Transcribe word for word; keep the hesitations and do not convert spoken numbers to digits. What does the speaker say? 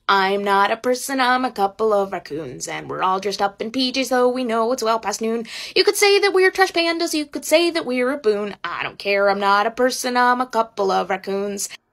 I'm not a person, I'm a couple of raccoons, and we're all dressed up in P Js, though we know it's well past noon. You could say that we're trash pandas, you could say that we're a boon. I don't care, I'm not a person, I'm a couple of raccoons.